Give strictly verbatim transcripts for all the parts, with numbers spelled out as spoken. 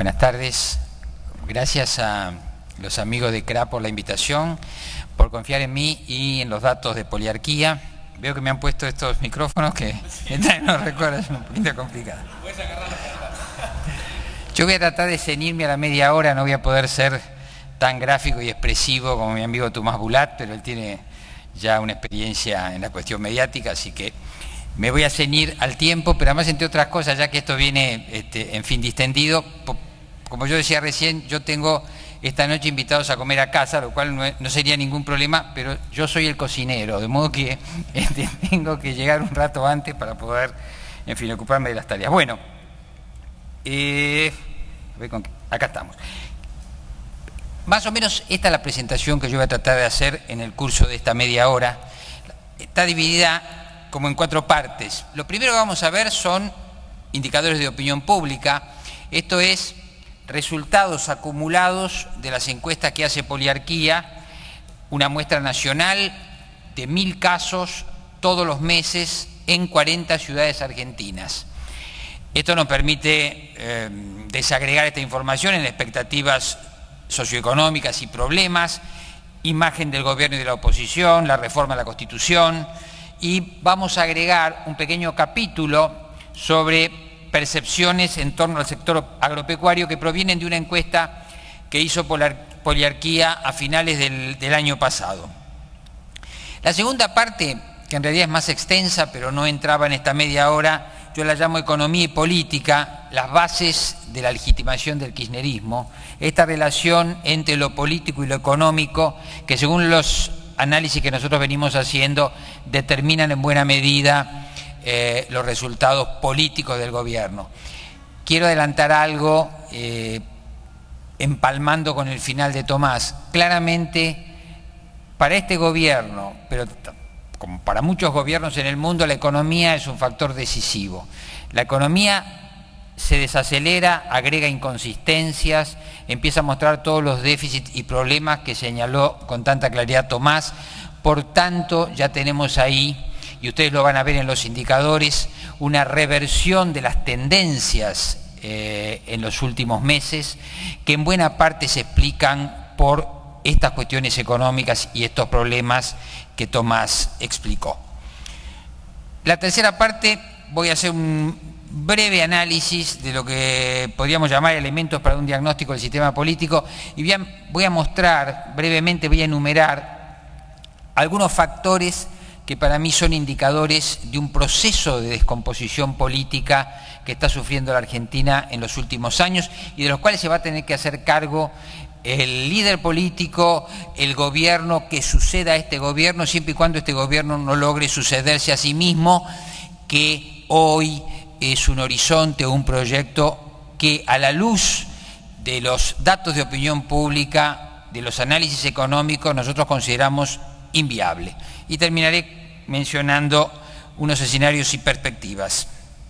Buenas tardes. Gracias a los amigos de C R A por la invitación, por confiar en mí y en los datos de poliarquía. Veo que me han puesto estos micrófonos que no recuerdo, es un poquito complicado. Yo voy a tratar de ceñirme a la media hora, no voy a poder ser tan gráfico y expresivo como mi amigo Tomás Bulat, pero él tiene ya una experiencia en la cuestión mediática, así que me voy a ceñir al tiempo, pero además, entre otras cosas, ya que esto viene este, en fin distendido, como yo decía recién, yo tengo esta noche invitados a comer a casa, lo cual no, es, no sería ningún problema, pero yo soy el cocinero, de modo que este, tengo que llegar un rato antes para poder, en fin, ocuparme de las tareas. Bueno, eh, a ver con qué, acá estamos. Más o menos esta es la presentación que yo voy a tratar de hacer en el curso de esta media hora. Está dividida como en cuatro partes. Lo primero que vamos a ver son indicadores de opinión pública, esto es resultados acumulados de las encuestas que hace Poliarquía, una muestra nacional de mil casos todos los meses en cuarenta ciudades argentinas. Esto nos permite eh, desagregar esta información en expectativas socioeconómicas y problemas, imagen del gobierno y de la oposición, la reforma de la Constitución, y vamos a agregar un pequeño capítulo sobre percepciones en torno al sector agropecuario que provienen de una encuesta que hizo Poliarquía a finales del, del año pasado. La segunda parte, que en realidad es más extensa, pero no entraba en esta media hora, yo la llamo economía y política, las bases de la legitimación del kirchnerismo, esta relación entre lo político y lo económico, que según los análisis que nosotros venimos haciendo, determinan en buena medida eh, los resultados políticos del gobierno. Quiero adelantar algo, eh, empalmando con el final de Tomás. Claramente, para este gobierno, pero como para muchos gobiernos en el mundo, la economía es un factor decisivo. La economía se desacelera, agrega inconsistencias, empieza a mostrar todos los déficits y problemas que señaló con tanta claridad Tomás. Por tanto, ya tenemos ahí, y ustedes lo van a ver en los indicadores, una reversión de las tendencias eh, en los últimos meses, que en buena parte se explican por estas cuestiones económicas y estos problemas que Tomás explicó. La tercera parte, voy a hacer un breve análisis de lo que podríamos llamar elementos para un diagnóstico del sistema político y voy a, voy a mostrar brevemente, voy a enumerar algunos factores que para mí son indicadores de un proceso de descomposición política que está sufriendo la Argentina en los últimos años y de los cuales se va a tener que hacer cargo el líder político, el gobierno que suceda a este gobierno, siempre y cuando este gobierno no logre sucederse a sí mismo, que hoy es un horizonte o un proyecto que, a la luz de los datos de opinión pública, de los análisis económicos, nosotros consideramos inviable. Y terminaré mencionando unos escenarios y perspectivas.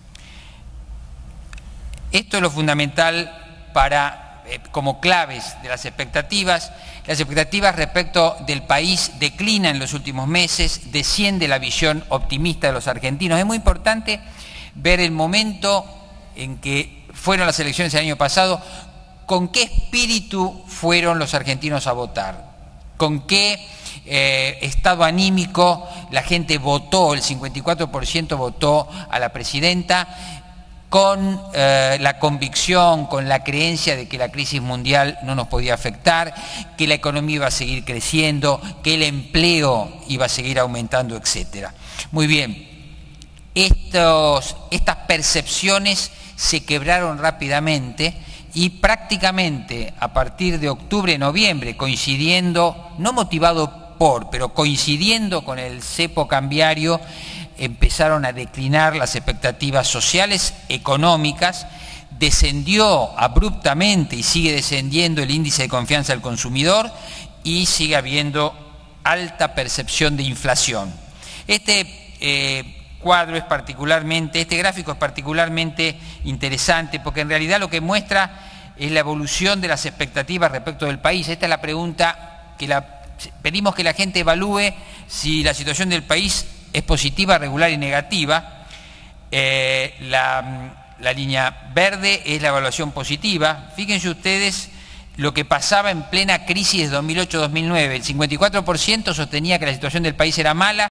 Esto es lo fundamental para, eh, como claves de las expectativas. Las expectativas respecto del país declinan en los últimos meses, desciende la visión optimista de los argentinos. Es muy importante ver el momento en que fueron las elecciones el año pasado, con qué espíritu fueron los argentinos a votar, con qué eh, estado anímico la gente votó, el cincuenta y cuatro por ciento votó a la presidenta, con eh, la convicción, con la creencia de que la crisis mundial no nos podía afectar, que la economía iba a seguir creciendo, que el empleo iba a seguir aumentando, etcétera. Muy bien. Estos, estas percepciones se quebraron rápidamente y prácticamente a partir de octubre, noviembre, coincidiendo, no motivado por, pero coincidiendo con el cepo cambiario, empezaron a declinar las expectativas sociales, económicas, descendió abruptamente y sigue descendiendo el índice de confianza del consumidor y sigue habiendo alta percepción de inflación. Este eh, cuadro es particularmente, este gráfico es particularmente interesante porque en realidad lo que muestra es la evolución de las expectativas respecto del país. Esta es la pregunta que la, pedimos que la gente evalúe si la situación del país es positiva, regular y negativa. Eh, la, la línea verde es la evaluación positiva. Fíjense ustedes lo que pasaba en plena crisis de dos mil ocho dos mil nueve. El cincuenta y cuatro por ciento sostenía que la situación del país era mala